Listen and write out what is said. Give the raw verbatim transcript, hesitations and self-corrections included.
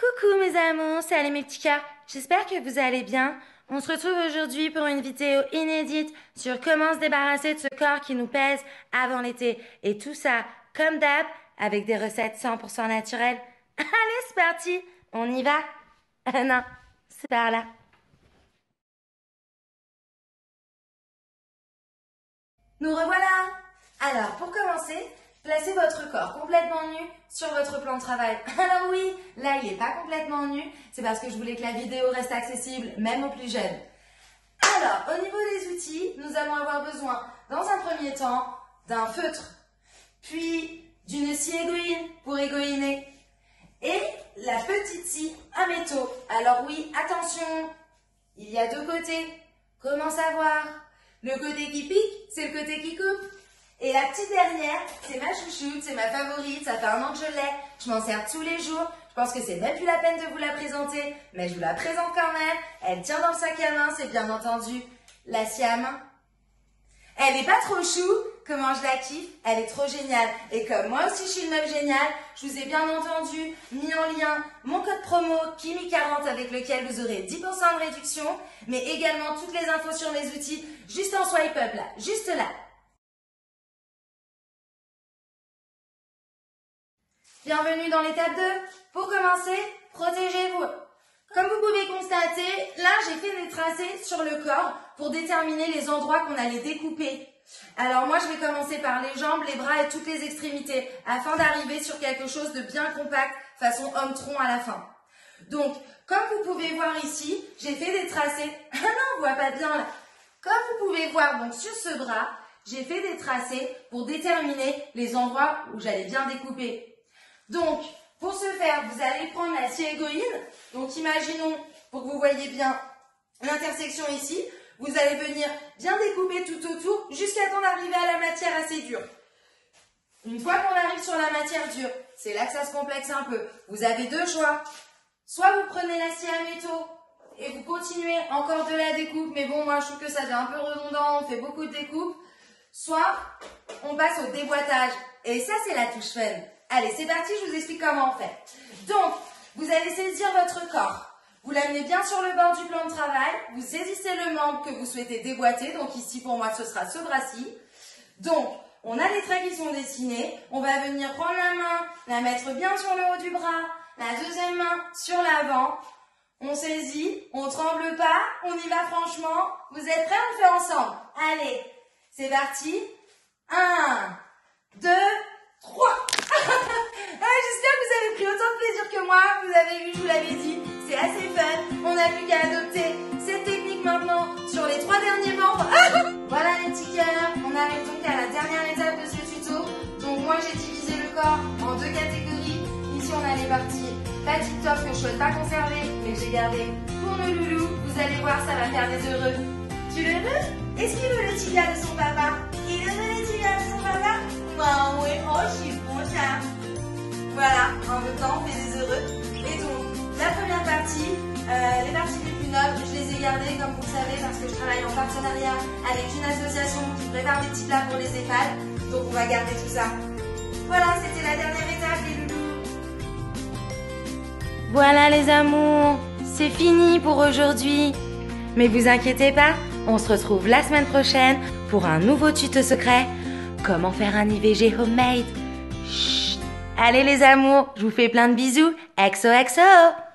Coucou mes amours, salut mes petits cœurs, j'espère que vous allez bien. On se retrouve aujourd'hui pour une vidéo inédite sur comment se débarrasser de ce corps qui nous pèse avant l'été. Et tout ça, comme d'hab, avec des recettes cent pour cent naturelles. Allez, c'est parti, on y va. Euh, non, c'est par là. Nous revoilà. Alors, pour commencer, placez votre corps complètement nu sur votre plan de travail. Alors oui, là il n'est pas complètement nu, c'est parce que je voulais que la vidéo reste accessible même aux plus jeunes. Alors, au niveau des outils, nous allons avoir besoin, dans un premier temps, d'un feutre, puis d'une scie égoïne pour égoïner, et la petite scie à métaux. Alors oui, attention, il y a deux côtés. Comment savoir? Le côté qui pique, c'est le côté qui coupe. Et la petite dernière, c'est ma chouchoute, c'est ma favorite, ça fait un an que je l'ai, je m'en sers tous les jours. Je pense que c'est même plus la peine de vous la présenter, mais je vous la présente quand même. Elle tient dans le sac à main, c'est bien entendu la scie à main. Elle n'est pas trop chou, comment je la kiffe, elle est trop géniale. Et comme moi aussi je suis une meuf géniale, je vous ai bien entendu mis en lien mon code promo Kimi quarante avec lequel vous aurez dix pour cent de réduction, mais également toutes les infos sur mes outils, juste en swipe up là, juste là. Bienvenue dans l'étape deux. Pour commencer, protégez-vous. Comme vous pouvez constater, là j'ai fait des tracés sur le corps pour déterminer les endroits qu'on allait découper. Alors moi je vais commencer par les jambes, les bras et toutes les extrémités afin d'arriver sur quelque chose de bien compact façon homme-tronc à la fin. Donc comme vous pouvez voir ici, j'ai fait des tracés. Ah non, on voit pas bien là. Comme vous pouvez voir donc sur ce bras, j'ai fait des tracés pour déterminer les endroits où j'allais bien découper. Donc, pour ce faire, vous allez prendre la scie égoïne. Donc, imaginons, pour que vous voyez bien l'intersection ici, vous allez venir bien découper tout autour jusqu'à temps d'arriver à la matière assez dure. Une fois qu'on arrive sur la matière dure, c'est là que ça se complexe un peu. Vous avez deux choix. Soit vous prenez la scie à métaux et vous continuez encore de la découpe, mais bon, moi je trouve que ça devient un peu redondant, on fait beaucoup de découpes. Soit on passe au déboîtage. Et ça, c'est la touche fun. Allez, c'est parti, je vous explique comment on fait. Donc, vous allez saisir votre corps. Vous l'amenez bien sur le bord du plan de travail. Vous saisissez le membre que vous souhaitez déboîter. Donc ici, pour moi, ce sera ce bras-ci. Donc, on a les traits qui sont dessinés. On va venir prendre la main, la mettre bien sur le haut du bras. La deuxième main sur l'avant. On saisit, on tremble pas, on y va franchement. Vous êtes prêts? On le fait ensemble. Allez, c'est parti. Un, deux, trois. Ah, j'espère que vous avez pris autant de plaisir que moi. Vous avez vu, je vous l'avais dit, c'est assez fun. On n'a plus qu'à adopter cette technique maintenant sur les trois derniers membres. Ah, voilà les petits cœurs. On arrive donc à la dernière étape de ce tuto. Donc moi j'ai divisé le corps en deux catégories. Ici on a les parties pas tip-top que je ne souhaite pas conserver, mais que j'ai gardé pour nos loulous. Vous allez voir, ça va faire des heureux. Tu le veux? Est-ce qu'il veut le tibia de son papa? Il veut le tibia de son papa? Bah oui, oh je suis bon ça. Voilà, en même temps on fait des heureux. Et donc, la première partie, euh, les parties les plus nobles, je les ai gardées comme vous le savez parce que je travaille en partenariat avec une association qui prépare des petits plats pour les EHPAD. Donc on va garder tout ça. Voilà, c'était la dernière étape les loulous. Voilà les amours, c'est fini pour aujourd'hui. Mais vous inquiétez pas, on se retrouve la semaine prochaine pour un nouveau tuto secret. Comment faire un I V G homemade. Chut. Allez les amours, je vous fais plein de bisous. X O X O.